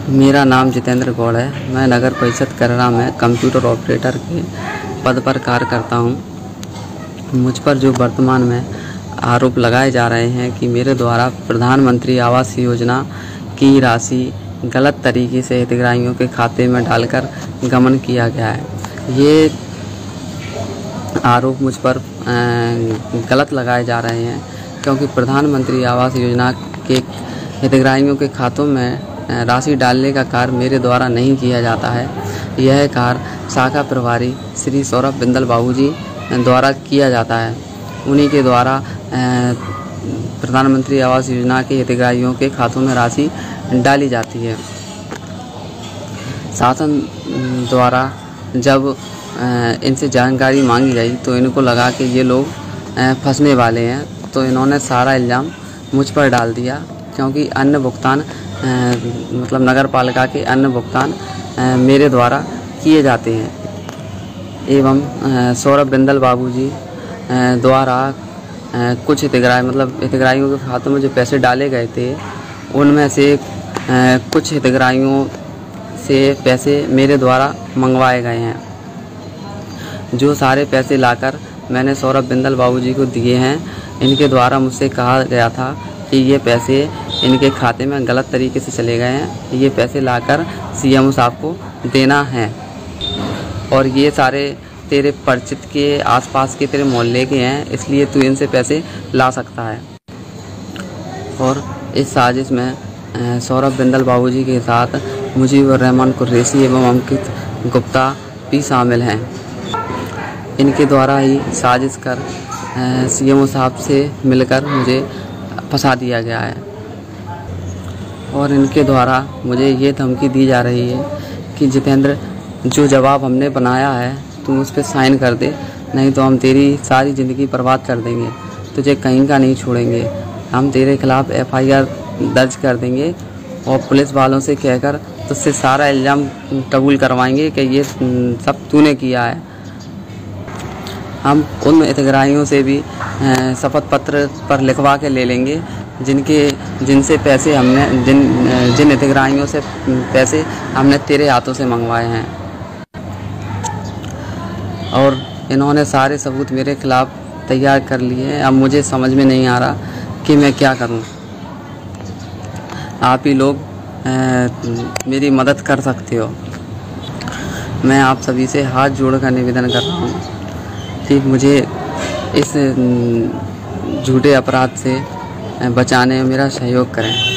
मेरा नाम जितेंद्र गौड़ है। मैं नगर परिषद कररा में कंप्यूटर ऑपरेटर के पद पर कार्य करता हूं। मुझ पर जो वर्तमान में आरोप लगाए जा रहे हैं कि मेरे द्वारा प्रधानमंत्री आवास योजना की राशि गलत तरीके से हितग्राहियों के खाते में डालकर गमन किया गया है। ये आरोप मुझ पर गलत लगाए जा रहे हैं, क्योंकि प्रधानमंत्री आवास योजना के हितग्राहियों के खातों में राशि डालने का कार्य मेरे द्वारा नहीं किया जाता है। यह कार्य शाखा प्रभारी श्री सौरभ बिंदल बाबूजी द्वारा किया जाता है। उन्हीं के द्वारा प्रधानमंत्री आवास योजना के हितग्राहियों के खातों में राशि डाली जाती है। शासन द्वारा जब इनसे जानकारी मांगी गई तो इनको लगा कि ये लोग फंसने वाले हैं, तो इन्होंने सारा इल्ज़ाम मुझ पर डाल दिया, क्योंकि अन्य भुगतान मतलब नगर पालिका के अन्य भुगतान मेरे द्वारा किए जाते हैं। एवं सौरभ बिंदल बाबूजी द्वारा कुछ हितग्राहियों के खातों में जो पैसे डाले गए थे, उनमें से कुछ हितग्राहियों से पैसे मेरे द्वारा मंगवाए गए हैं। जो सारे पैसे लाकर मैंने सौरभ बिंदल बाबूजी को दिए हैं, इनके द्वारा मुझसे कहा गया था कि ये पैसे इनके खाते में गलत तरीके से चले गए हैं, ये पैसे लाकर सीएमओ साहब को देना है, और ये सारे तेरे परिचित के आसपास के तेरे मोहल्ले के हैं, इसलिए तू इनसे पैसे ला सकता है। और इस साजिश में सौरभ बिंदल बाबूजी के साथ मुजीबुर रहमान कुरैशी एवं अंकित गुप्ता भी शामिल हैं। इनके द्वारा ही साजिश कर सीएमओ साहब से मिलकर मुझे फंसा दिया गया है, और इनके द्वारा मुझे ये धमकी दी जा रही है कि जितेंद्र, जो जवाब हमने बनाया है तुम उस पर साइन कर दे, नहीं तो हम तेरी सारी ज़िंदगी बर्बाद कर देंगे, तुझे कहीं का नहीं छोड़ेंगे। हम तेरे खिलाफ़ एफआईआर दर्ज कर देंगे और पुलिस वालों से कहकर तुझसे सारा इल्ज़ाम कबूल करवाएंगे कि ये सब तूने किया है। हम उन हितग्राहियों से भी शपथ पत्र पर लिखवा के ले लेंगे जिनसे पैसे हमने जिन हितग्राहियों से पैसे हमने तेरे हाथों से मंगवाए हैं। और इन्होंने सारे सबूत मेरे खिलाफ़ तैयार कर लिए हैं। अब मुझे समझ में नहीं आ रहा कि मैं क्या करूं। आप ही लोग मेरी मदद कर सकते हो। मैं आप सभी से हाथ जोड़कर निवेदन कर रहा हूं कि मुझे इस झूठे अपराध से बचाने में मेरा सहयोग करें।